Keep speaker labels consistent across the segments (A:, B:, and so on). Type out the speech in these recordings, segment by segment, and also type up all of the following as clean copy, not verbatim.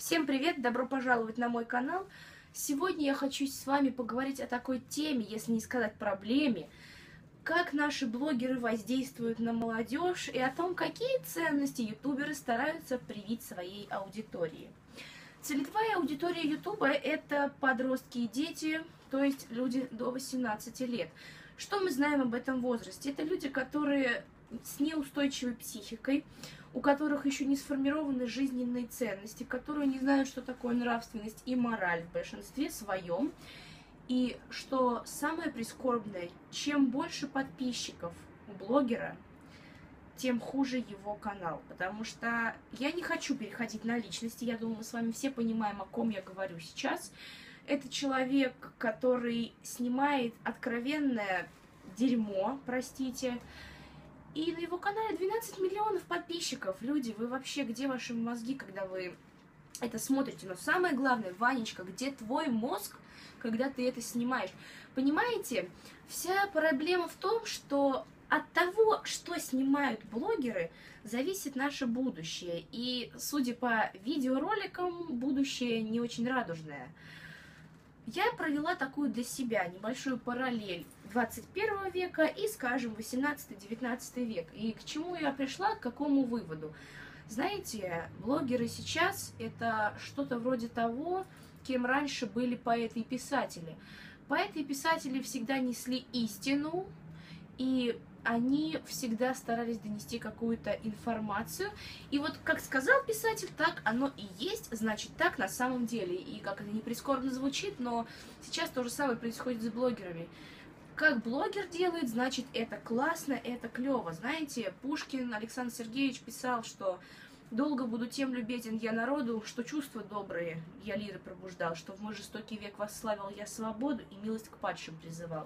A: Всем привет! Добро пожаловать на мой канал! Сегодня я хочу с вами поговорить о такой теме, если не сказать проблеме, как наши блогеры воздействуют на молодежь и о том, какие ценности ютуберы стараются привить своей аудитории. Целевая аудитория ютуба – это подростки и дети, то есть люди до 18 лет. Что мы знаем об этом возрасте? Это люди, которые с неустойчивой психикой, у которых еще не сформированы жизненные ценности, которые не знают, что такое нравственность и мораль в большинстве своем. И что самое прискорбное, чем больше подписчиков у блогера, тем хуже его канал. Потому что я не хочу переходить на личности, я думаю, мы с вами все понимаем, о ком я говорю сейчас. Это человек, который снимает откровенное дерьмо, простите. И на его канале 12 миллионов подписчиков. Люди, вы вообще, где ваши мозги, когда вы это смотрите? Но самое главное, Ванечка, где твой мозг, когда ты это снимаешь? Понимаете, вся проблема в том, что от того, что снимают блогеры, зависит наше будущее. И, судя по видеороликам, будущее не очень радужное. Я провела такую для себя небольшую параллель 21 века и, скажем, 18-19 век. И к чему я пришла, к какому выводу? Знаете, блогеры сейчас это что-то вроде того, кем раньше были поэты и писатели. Поэты и писатели всегда несли истину, и они всегда старались донести какую-то информацию. И вот как сказал писатель, так оно и есть, значит так на самом деле. И как это не прискорбно звучит, но сейчас то же самое происходит с блогерами. Как блогер делает, значит это классно, это клево. Знаете, Пушкин Александр Сергеевич писал, что долго буду тем любезен я народу, что чувства добрые я лиры пробуждал, что в мой жестокий век восславил я свободу и милость к падшим призывал.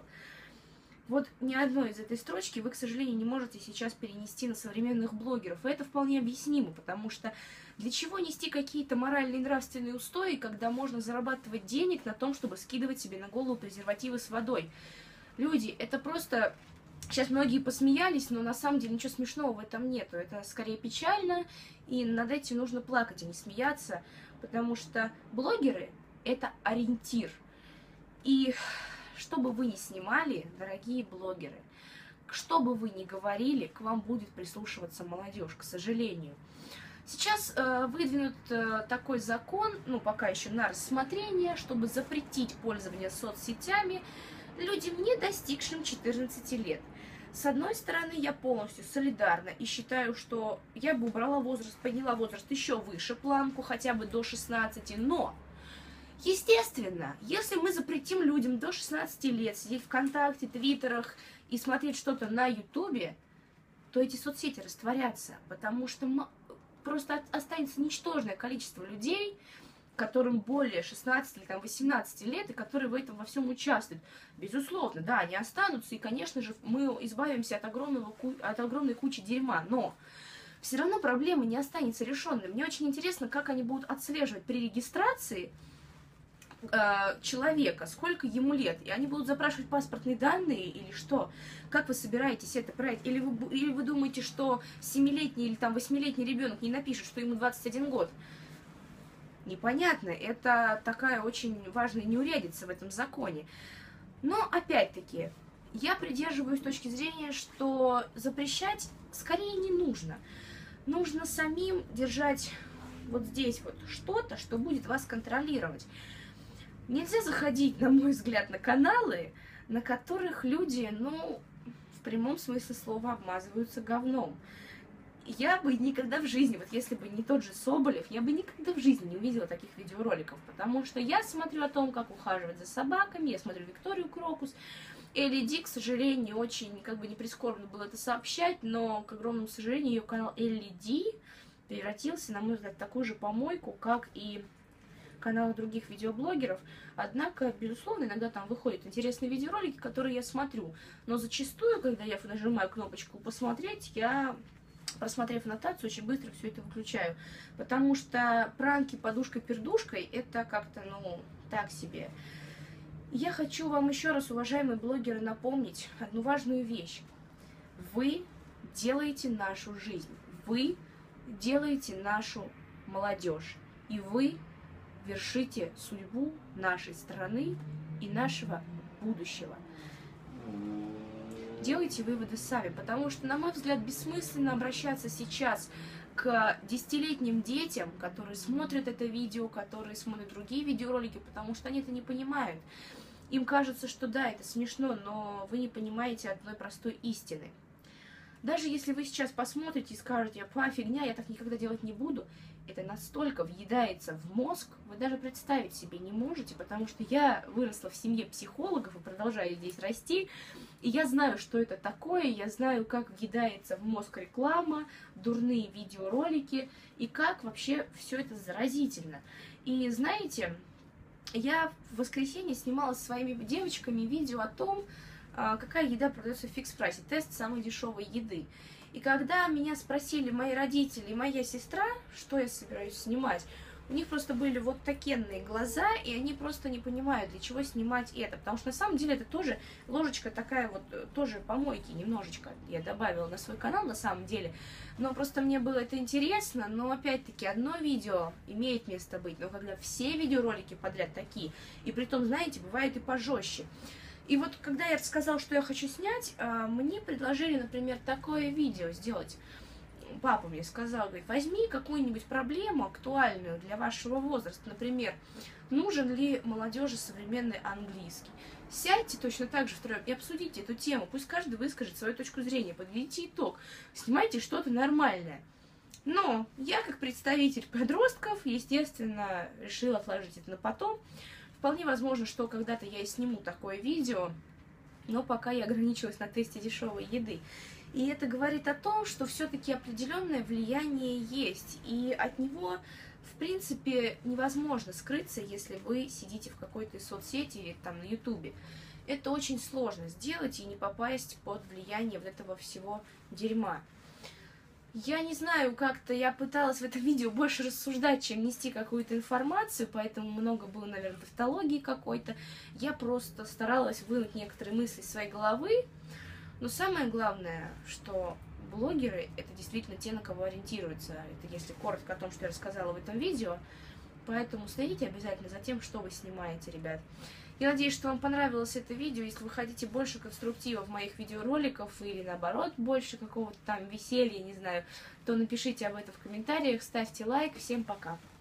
A: Вот ни одной из этой строчки вы, к сожалению, не можете сейчас перенести на современных блогеров. И это вполне объяснимо, потому что для чего нести какие-то моральные и нравственные устои, когда можно зарабатывать денег на том, чтобы скидывать себе на голову презервативы с водой? Люди, это просто... Сейчас многие посмеялись, но на самом деле ничего смешного в этом нету. Это скорее печально, и над этим нужно плакать, а не смеяться, потому что блогеры — это ориентир. И... Что бы вы ни снимали, дорогие блогеры, что бы вы ни говорили, к вам будет прислушиваться молодежь, к сожалению. Сейчас выдвинут такой закон, ну пока еще на рассмотрение, чтобы запретить пользование соцсетями людям, не достигшим 14 лет. С одной стороны, я полностью солидарна и считаю, что я бы убрала возраст, подняла возраст еще выше планку, хотя бы до 16, но... Естественно, если мы запретим людям до 16 лет сидеть ВКонтакте, Твиттерах и смотреть что-то на Ютубе, то эти соцсети растворятся, потому что просто останется ничтожное количество людей, которым более 16 или 18 лет, и которые в этом во всем участвуют. Безусловно, да, они останутся, и, конечно же, мы избавимся от огромной кучи дерьма, но все равно проблема не останется решенной. Мне очень интересно, как они будут отслеживать при регистрации человека, сколько ему лет, и они будут запрашивать паспортные данные или что? Как вы собираетесь это проверить? Или вы думаете, что 7-летний или там 8-летний ребенок не напишет, что ему 21 год? Непонятно, это такая очень важная неурядица в этом законе. Но опять-таки, я придерживаюсь точки зрения, что запрещать скорее не нужно. Нужно самим держать вот здесь вот что-то, что будет вас контролировать. Нельзя заходить, на мой взгляд, на каналы, на которых люди, ну, в прямом смысле слова, обмазываются говном. Я бы никогда в жизни, вот если бы не тот же Соболев, я бы никогда в жизни не увидела таких видеороликов, потому что я смотрю о том, как ухаживать за собаками, я смотрю Викторию Крокус, Элли Ди, к сожалению, очень, как бы не прискорбно было это сообщать, но, к огромному сожалению, ее канал Элли Ди превратился, на мой взгляд, в такую же помойку, как и каналах других видеоблогеров, однако, безусловно, иногда там выходят интересные видеоролики, которые я смотрю, но зачастую, когда я нажимаю кнопочку «Посмотреть», я, просмотрев аннотацию, очень быстро все это выключаю, потому что пранки подушкой-пердушкой — это как-то, ну, так себе. Я хочу вам еще раз, уважаемые блогеры, напомнить одну важную вещь. Вы делаете нашу жизнь, вы делаете нашу молодежь. и вы вершите судьбу нашей страны и нашего будущего. Делайте выводы сами, потому что, на мой взгляд, бессмысленно обращаться сейчас к 10-летним детям, которые смотрят это видео, которые смотрят другие видеоролики, потому что они это не понимают. Им кажется, что да, это смешно, но вы не понимаете одной простой истины. Даже если вы сейчас посмотрите и скажете: фигня, я так никогда делать не буду, это настолько въедается в мозг, вы даже представить себе не можете, потому что я выросла в семье психологов и продолжаю здесь расти, и я знаю, что это такое, я знаю, как въедается в мозг реклама, дурные видеоролики, и как вообще все это заразительно. И знаете, я в воскресенье снимала со своими девочками видео о том, какая еда продается в фикс-прайсе, тест самой дешевой еды. И когда меня спросили мои родители и моя сестра, что я собираюсь снимать, у них просто были вот такенные глаза, и они просто не понимают, для чего снимать это. Потому что на самом деле это тоже ложечка такая вот, тоже помойки немножечко я добавила на свой канал на самом деле. Но просто мне было это интересно, но опять-таки одно видео имеет место быть, но когда все видеоролики подряд такие, и притом, знаете, бывает и пожестче. И вот когда я сказала, что я хочу снять, мне предложили, например, такое видео сделать. Папа мне сказал, говорит, возьми какую-нибудь проблему актуальную для вашего возраста. Например, нужен ли молодежи современный английский? Сядьте точно так же втроем и обсудите эту тему. Пусть каждый выскажет свою точку зрения, подведите итог. Снимайте что-то нормальное. Но я, как представитель подростков, естественно, решила отложить это на потом. Вполне возможно, что когда-то я и сниму такое видео, но пока я ограничилась на тесте дешевой еды. И это говорит о том, что все-таки определенное влияние есть, и от него, в принципе, невозможно скрыться, если вы сидите в какой-то соцсети или там на ютубе. Это очень сложно сделать и не попасть под влияние вот этого всего дерьма. Я не знаю, как-то я пыталась в этом видео больше рассуждать, чем нести какую-то информацию, поэтому много было, наверное, тавтологии какой-то. Я просто старалась вынуть некоторые мысли из своей головы. Но самое главное, что блогеры — это действительно те, на кого ориентируются. Это если коротко о том, что я рассказала в этом видео. Поэтому следите обязательно за тем, что вы снимаете, ребят. Я надеюсь, что вам понравилось это видео. Если вы хотите больше конструктива в моих видеороликах или наоборот больше какого-то там веселья, не знаю, то напишите об этом в комментариях, ставьте лайк. Всем пока!